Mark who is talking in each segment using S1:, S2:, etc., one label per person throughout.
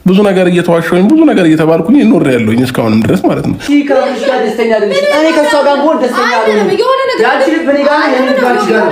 S1: ብዙ ነገር እየተዋሸሁኝ ብዙ ነገር እየተባልኩኝ ኖር ያለሁኝ እስካሁንም ድረስ ማለት ነው።
S2: እሺ ከአብርሽ ጋር ደስተኛ አይደለሽ? እኔ ከሷ ጋር ብሆን ደስተኛ አይደለም። ያቺ ልጅ በኔ ጋር ነው የምትጋጭ ጋር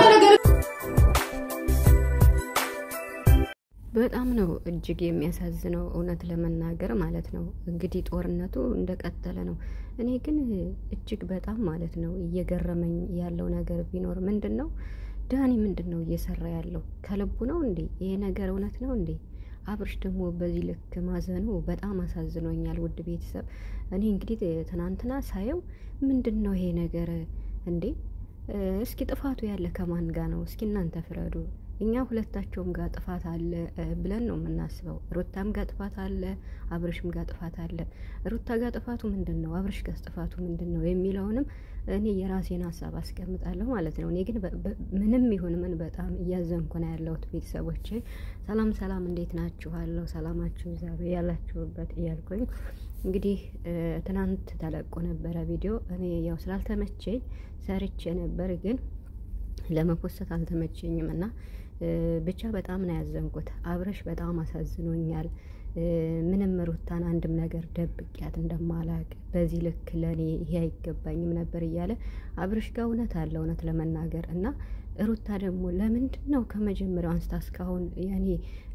S3: በጣም ነው እጅግ የሚያሳዝነው እውነት ለመናገር ማለት ነው። እንግዲህ ጦርነቱ እንደቀጠለ ነው። እኔ ግን እጅግ በጣም ማለት ነው እየገረመኝ ያለው ነገር ቢኖር ምንድነው ዳኒ ምንድነው እየሰራ ያለው? ከልቡ ነው እንዴ? ይሄ ነገር እውነት ነው እንዴ? አብርሽ ደግሞ በዚህ ልክ ማዘኑ በጣም አሳዝኖኛል። ውድ ቤተሰብ እኔ እንግዲህ ትናንትና ሳየው ምንድነው ይሄ ነገር እንዴ? እስኪ ጥፋቱ ያለ ከማን ጋር ነው? እስኪ እናንተ ፍረዱ። እኛ ሁለታቸውም ጋር ጥፋት አለ ብለን ነው የምናስበው። ሩታም ጋር ጥፋት አለ፣ አብርሽም ጋር ጥፋት አለ። ሩታ ጋር ጥፋቱ ምንድነው? አብርሽ ጋር ጥፋቱ ምንድነው የሚለውንም እኔ የራሴን ሀሳብ አስቀምጣለሁ ማለት ነው። እኔ ግን ምንም ይሁን ምን በጣም እያዘንኩ ነው ያለሁት ቤተሰቦቼ። ሰላም ሰላም፣ እንዴት ናችኋለሁ? ሰላማችሁ ዛሬ ያላችሁበት እያልኩኝ እንግዲህ ትናንት ተለቆ ነበረ ቪዲዮ። እኔ ያው ስላልተመቸኝ ሰርቼ ነበር ግን ለመፖስት አልተመቸኝም እና ብቻ በጣም ነው ያዘንኩት። አብርሽ በጣም አሳዝኖኛል። ምንም ሩታን አንድም ነገር ደብቂያት እንደማላቅ በዚህ ልክ ለኔ ይሄ አይገባኝም ነበር እያለ አብርሽ ጋር እውነት አለ እውነት ለመናገር እና ሩታ ደግሞ ለምንድነው ከመጀመሪያው አንስታ እስካሁን ያኔ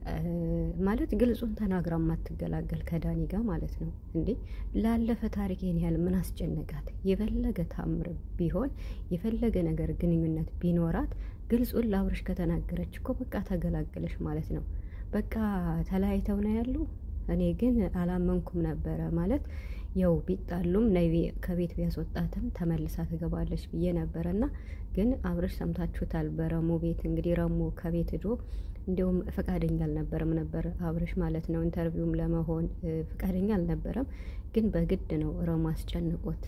S3: ማለት ግልጹን ተናግራ ማትገላገል ከዳኒ ጋር ማለት ነው እንዴ? ላለፈ ታሪክ ይሄን ያህል ምን አስጨነቃት? የፈለገ ታምር ቢሆን የፈለገ ነገር ግንኙነት ቢኖራት ግልጹን ለአብርሽ ከተናገረች እኮ በቃ ተገላገለሽ ማለት ነው። በቃ ተለያይተው ነው ያሉ። እኔ ግን አላመንኩም ነበረ ማለት ያው ቢጣሉም ነይ ከቤት ቢያስወጣትም ተመልሳ ትገባለች ብዬ ነበርና ግን አብርሽ ሰምታችሁታል። በረሙ ቤት እንግዲህ ረሙ ከቤት ሄዶ እንደውም ፈቃደኛ አልነበረም ነበር አብርሽ ማለት ነው። ኢንተርቪውም ለመሆን ፈቃደኛ አልነበረም ግን በግድ ነው ረሙ አስጨንቆት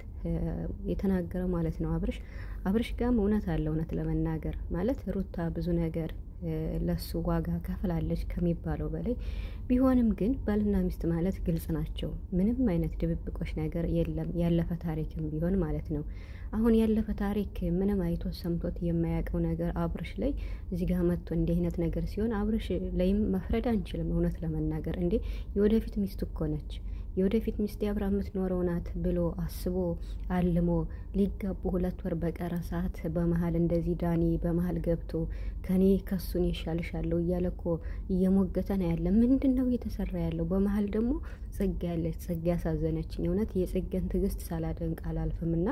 S3: የተናገረ ማለት ነው። አብርሽ ጋርም እውነት አለ እውነት ለመናገር ማለት ሩታ ብዙ ነገር ለሱ ዋጋ ከፍላለች ከሚባለው በላይ ቢሆንም ግን ባልና ሚስት ማለት ግልጽ ናቸው። ምንም አይነት ድብብቆሽ ነገር የለም። ያለፈ ታሪክም ቢሆን ማለት ነው። አሁን ያለፈ ታሪክ ምንም አይቶ ሰምቶት የማያውቀው ነገር አብርሽ ላይ እዚህ ጋር መጥቶ እንዲህ አይነት ነገር ሲሆን አብርሽ ላይም መፍረድ አንችልም እውነት ለመናገር እንዴ። የወደፊት ሚስት እኮ ነች። የወደፊት ሚስት አብራ የምትኖረው ናት ብሎ አስቦ አልሞ ሊጋቡ 2 ወር በቀረ ሰዓት በመሃል እንደዚህ ዳኒ በመሃል ገብቶ ከኔ ከሱን ይሻልሻለሁ እያለ እኮ እየሞገተ ነው ያለ። ምንድነው እየተሰራ ያለው? በመሃል ደግሞ ጽጌ ያለች። ጽጌ ያሳዘነችኝ እውነት። የጽጌን ትዕግስት ሳላደንቅ አላልፍምና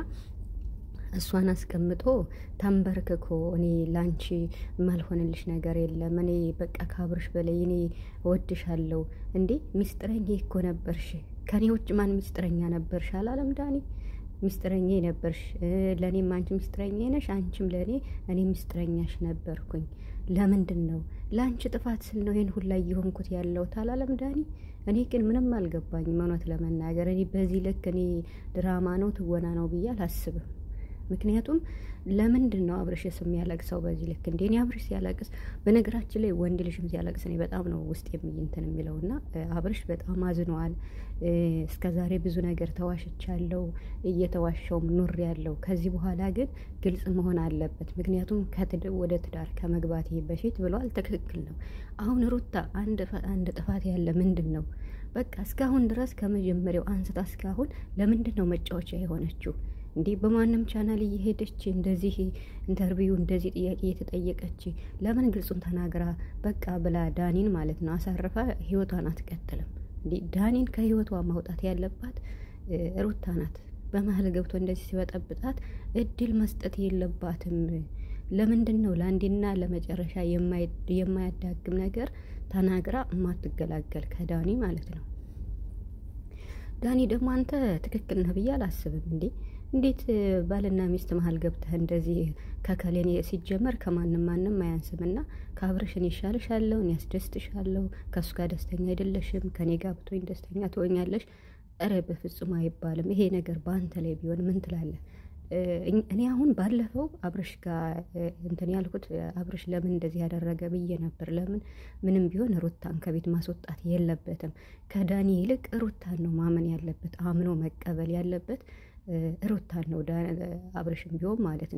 S3: እሷን አስቀምጦ ተንበርክኮ እኔ ላንቺ ማልሆንልሽ ነገር የለም እኔ በቃ ካብርሽ በላይ እኔ ወድሻለሁ እንዴ ሚስጥረኛ እኮ ነበርሽ ከኔ ውጭ ማን ሚስጥረኛ ነበርሽ አላለም ዳኒ? ሚስጥረኛ ነበርሽ ለኔም አንቺ ሚስጥረኛ ነሽ አንቺም ለኔ እኔ ሚስጥረኛሽ ነበርኩኝ። ለምንድነው ላንቺ ጥፋት ስል ነው ይሄን ሁሉ ይሆንኩት ያለው ታላለም ዳኒ? እኔ ግን ምንም አልገባኝም እውነት ለመናገር። እኔ በዚህ ልክ እኔ ድራማ ነው ትወና ነው ብዬ አላስብም። ምክንያቱም ለምንድነው አብርሽ የሚያለቅሰው በዚህ ልክ? እንደኔ አብርሽ ሲያለቅስ በነገራችን ላይ ወንድ ልጅም ሲያለቅስ ነው በጣም ነው ውስጥ የሚንተን የሚለውና አብርሽ በጣም አዝኗል። እስከዛሬ ብዙ ነገር ተዋሽቻለሁ እየተዋሸውም ኑር ያለው ከዚህ በኋላ ግን ግልጽ መሆን አለበት። ምክንያቱም ወደ ትዳር ከመግባቴ በፊት ብሏል። ትክክል ነው። አሁን ሩታ አንድ ጥፋት ያለ ምንድነው? በቃ እስካሁን ድረስ ከመጀመሪያው አንስታ እስካሁን ለምንድነው መጫወቻ የሆነችው? እንዴ በማንም ቻናል እየሄደች እንደዚህ ኢንተርቪው እንደዚህ ጥያቄ እየተጠየቀች ለምን ግልጹን ተናግራ በቃ ብላ ዳኒን ማለት ነው አሳርፋ ህይወቷን አትቀጥልም? እንዴ ዳኒን ከህይወቷ ማውጣት ያለባት ሩታ ናት። በመሃል ገብቶ እንደዚህ ሲወጣብጣት እድል መስጠት የለባትም። ለምንድነው ለአንዴና ለመጨረሻ የማያዳግም ነገር ተናግራ ማትገላገል ከዳኒ ማለት ነው? ዳኒ ደግሞ አንተ ትክክል ነህ ብዬ አላስብም። እንዴት ባልና ሚስት መሃል ገብተህ እንደዚህ ከከሌኔ ሲጀመር ከማንም አያንስምና ከአብርሽን ይሻልሻለሁ እኔ ያስደስትሻለሁ ከሱ ጋር ደስተኛ አይደለሽም ከኔ ጋር ብትሆኝ ደስተኛ ትሆኛለሽ? ኧረ በፍጹም አይባልም። ይሄ ነገር በአንተ ላይ ቢሆን ምን ትላለህ? እኔ አሁን ባለፈው አብርሽ ጋር እንትን ያልኩት አብርሽ ለምን እንደዚህ ያደረገ ብዬ ነበር። ለምን ምንም ቢሆን ሩታን ከቤት ማስወጣት የለበትም። ከዳኒ ይልቅ ሩታን ነው ማመን ያለበት፣ አምኖ መቀበል ያለበት ሩታን ነው አብርሽም ቢሆን ማለት ነው።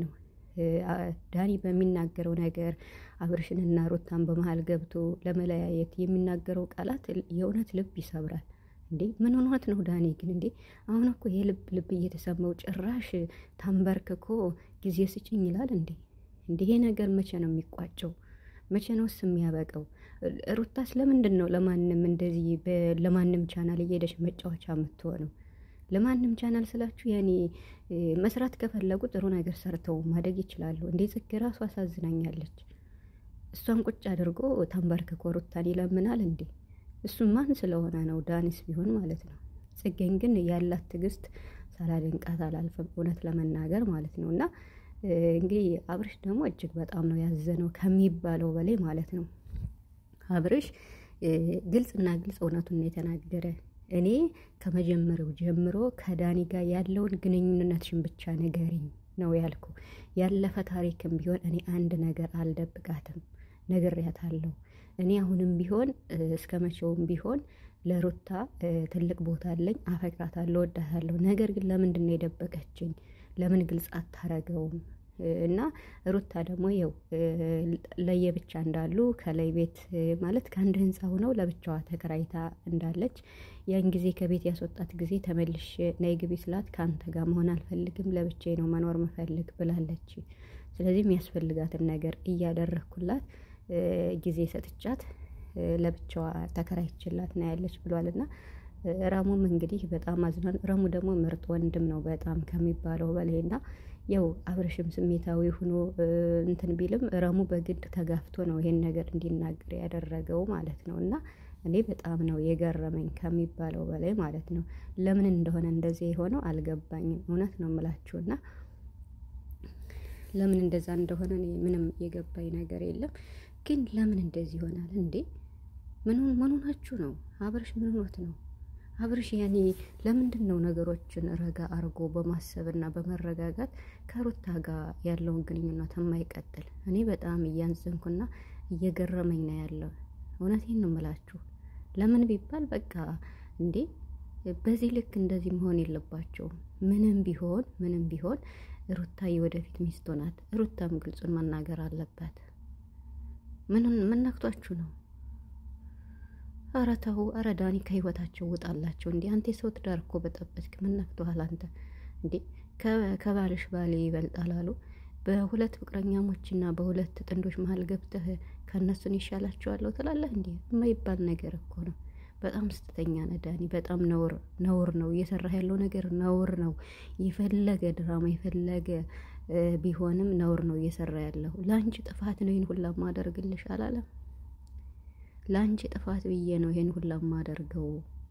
S3: ዳኒ በሚናገረው ነገር አብርሽንና ሩታን በመሃል ገብቶ ለመለያየት የሚናገረው ቃላት የእውነት ልብ ይሰብራል። እንዴ ምን ሆኖት ነው ዳኒ ግን? እንዴ አሁን እኮ የልብ እየተሰማው ጭራሽ ታንበርክኮ ጊዜ ስጭኝ ይላል እንዴ? እንዴ ይሄ ነገር መቼ ነው የሚቋጨው? መቼ ነው የሚያበቀው? ሩታስ ለምንድን ነው ለማንም እንደዚህ ለማንም ቻናል እየሄደች መጫወቻ የምትሆነው? ለማንም ቻናል ስላችሁ ያኔ መስራት ከፈለጉ ጥሩ ነገር ሰርተው ማደግ ይችላሉ። እንዴ ጽጌ ራሱ አሳዝናኛለች። እሷን ቁጭ አድርጎ ተንበርክኮ ሩታን ይለምናል እንዴ? እሱም ማን ስለሆነ ነው? ዳኒስ ቢሆን ማለት ነው። ጽጌን ግን ያላት ትዕግስት ሳላደንቃት አላልፍም እውነት ለመናገር ማለት ነው። እና እንግዲህ አብርሽ ደግሞ እጅግ በጣም ነው ያዘነው ከሚባለው በላይ ማለት ነው። አብርሽ ግልጽና ግልጽ እውነቱን የተናገረ እኔ ከመጀመሪያው ጀምሮ ከዳኒ ጋር ያለውን ግንኙነትሽን ብቻ ንገሪኝ ነው ያልኩ። ያለፈ ታሪክም ቢሆን እኔ አንድ ነገር አልደብቃትም፣ ነግሬያታለሁ። እኔ አሁንም ቢሆን እስከ መቼውም ቢሆን ለሩታ ትልቅ ቦታ አለኝ፣ አፈቅራታለሁ፣ ወዳታለሁ። ነገር ግን ለምንድን ነው የደበቀችኝ? ለምን ግልጽ አታረገውም? እና ሩታ ደግሞ ያው ለየብቻ እንዳሉ ከላይ ቤት ማለት ከአንድ ህንፃ ሆነው ለብቻዋ ተከራይታ እንዳለች ያን ጊዜ ከቤት ያስወጣት ጊዜ ተመልሽ ነይ ግቢ ስላት ከአንተ ጋር መሆን አልፈልግም ለብቻዬ ነው መኖር መፈልግ ብላለች። ስለዚህ የሚያስፈልጋትን ነገር እያደረኩላት ጊዜ ሰጥቻት ለብቻዋ ተከራይችላት ነው ያለች ብሏልና ረሙም እንግዲህ በጣም አዝናን። ረሙ ደግሞ ምርጥ ወንድም ነው በጣም ከሚባለው በላይና ያው አብርሽም ስሜታዊ ሆኖ እንትን ቢልም ረሙ በግድ ተጋፍቶ ነው ይሄን ነገር እንዲናገር ያደረገው ማለት ነው። እና እኔ በጣም ነው የገረመኝ ከሚባለው በላይ ማለት ነው። ለምን እንደሆነ እንደዚህ የሆነው አልገባኝም። እውነት ነው የምላችሁና ለምን እንደዛ እንደሆነ እኔ ምንም የገባኝ ነገር የለም። ግን ለምን እንደዚህ ይሆናል እንዴ? ምን ሆናችሁ ነው? አብርሽ ምን ሆኖት ነው? አብርሽ ያኔ ለምንድን ነው ነገሮችን ረጋ አርጎ በማሰብና በመረጋጋት ከሩታ ጋር ያለውን ግንኙነት የማይቀጥል? እኔ በጣም እያንዘንኩና እየገረመኝ ነው ያለው። እውነቴን ነው የምላችሁ። ለምን ቢባል በቃ እንዴ በዚህ ልክ እንደዚህ መሆን የለባቸውም። ምንም ቢሆን ሩታ የወደፊት ሚስቱ ናት። ሩታም ግልጹን መናገር አለባት። ምን ነክቷችሁ ነው? ኧረ ተው፣ ኧረ ዳኒ ከህይወታቸው ውጣላቸው። እንዴ አንተ ሰው ትዳር እኮ በጠበጥክ። ምን ነክቶሃል አንተ? እንዴ ከባልሽ ባሌ ይበልጣል አሉ። በሁለት ፍቅረኛሞችና በሁለት ጥንዶች መሀል ገብተህ ከነሱን ይሻላቸዋለሁ ትላለህ እንዴ? የማይባል ነገር እኮ ነው። በጣም ስተኛ ነህ ዳኒ። በጣም ነውር ነው እየሰራህ ያለው ነገር ነውር ነው። የፈለገ ድራማ የፈለገ ቢሆንም ነውር ነው እየሰራ ያለው። ለአንቺ ጥፋት ነው ይሄን ሁላ ማደርግልሽ አላለም? ለአንቺ ጥፋት ብዬ ነው ይሄን ሁላ ማደርገው።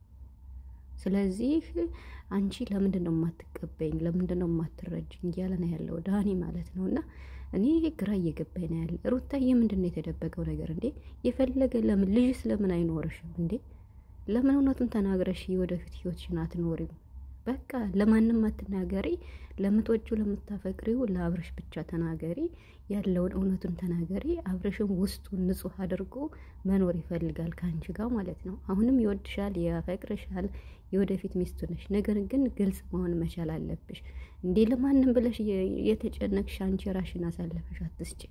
S3: ስለዚህ አንቺ ለምንድን ነው የማትቀበኝ? ለምንድን ነው የማትረጅኝ? እያለ ነው ያለው ዳኒ ማለት ነውና እኔ ግራ እየገባኝ ነው ያለ። ሩታዬ ምንድን ነው የተደበቀው ነገር እንዴ? የፈለገ ለምን ልጅስ ለምን አይኖርሽም እንዴ? ለምን እውነቱን ተናግረሽ ወደፊት ህይወትሽን አትኖሪም? በቃ ለማንም አትናገሪ። ለምትወጂው ለምታፈቅሪው ለአብርሽ ብቻ ተናገሪ። ያለውን እውነቱን ተናገሪ። አብርሽም ውስጡን ንጹህ አድርጎ መኖር ይፈልጋል ካንቺ ጋር ማለት ነው። አሁንም ይወድሻል፣ ያፈቅርሻል፣ የወደፊት ሚስቱ ነሽ። ነገር ግን ግልጽ መሆን መቻል አለብሽ። እንዴ ለማንም ብለሽ የተጨነቅሽ አንቺ ራሽን አሳልፈሽ አትስጪ።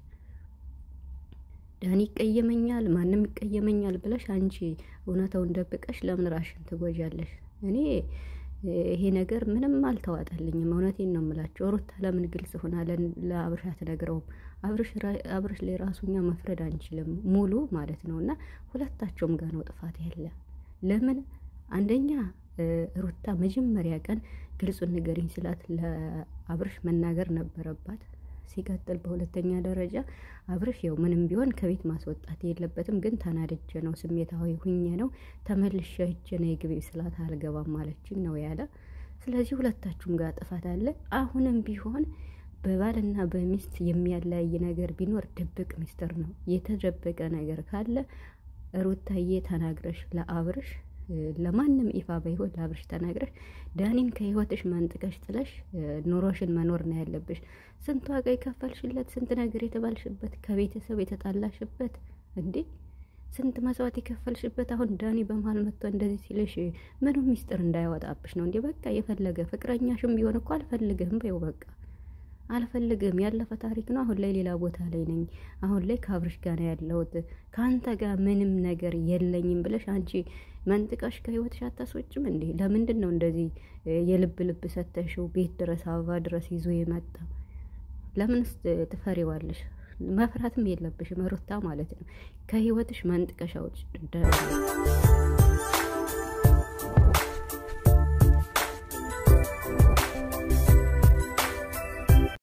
S3: ዳኒ ይቀየመኛል፣ ማንም ይቀየመኛል ብለሽ አንቺ እውነታውን ደብቀሽ ለምን ራሽን ትጎጃለሽ? እኔ ይሄ ነገር ምንም አልተዋጠልኝም። እውነቴን ነው የምላችሁ። ሩታ ለምን ግልጽ ሆና ለአብርሽ አትነግረውም? አብርሽ ላይ ራሱኛ መፍረድ አንችልም ሙሉ ማለት ነውና ሁለታቸውም ጋር ነው ጥፋት ያለ። ለምን አንደኛ ሩታ መጀመሪያ ቀን ግልጹን ንገሪኝ ስላት ለአብርሽ መናገር ነበረባት። ሲቀጥል በሁለተኛ ደረጃ አብርሽ ያው ምንም ቢሆን ከቤት ማስወጣት የለበትም። ግን ተናድጄ ነው ስሜታዊ ሁኜ ነው ተመልሼ ሂጄ ነው ግቢ ስላት አልገባም ማለችኝ ነው ያለ። ስለዚህ ሁለታችሁም ጋር ጥፋት አለ። አሁንም ቢሆን በባልና በሚስት የሚያለያይ ነገር ቢኖር ድብቅ ሚስጥር ነው። የተደበቀ ነገር ካለ ሩታዬ ተናግረሽ ለአብርሽ ለማንም ይፋ ባይሆን ለአብርሽ ተናግረሽ ዳኒን ከህይወትሽ መንጥቀሽ ጥለሽ ኑሮሽን መኖር ነው ያለብሽ። ስንት ዋጋ የከፈልሽለት፣ ስንት ነገር የተባልሽበት፣ ከቤተሰብ የተጣላሽበት እንዴ ስንት መስዋዕት የከፈልሽበት። አሁን ዳኒ በመሃል መጥቶ እንደዚህ ሲልሽ ምንም ሚስጥር እንዳያወጣብሽ ነው እንዴ? በቃ የፈለገ ፍቅረኛሽም ቢሆን እኮ አልፈልግህም በይው በቃ። አልፈልግም ያለፈ ታሪክ ነው አሁን ላይ ሌላ ቦታ ላይ ነኝ አሁን ላይ ካብርሽ ጋር ነው ያለሁት ካንተ ጋር ምንም ነገር የለኝም ብለሽ አንቺ መንጥቀሽ ከህይወትሽ አታስወጭም እንዴ ለምንድን ነው እንደዚህ የልብ ልብ ሰተሽው ቤት ድረስ አበባ ድረስ ይዞ የመጣ ለምንስ ትፈሪዋለሽ መፍራትም የለብሽም ሩታ ማለት ነው ከህይወትሽ መንጥቀሽ አውጭ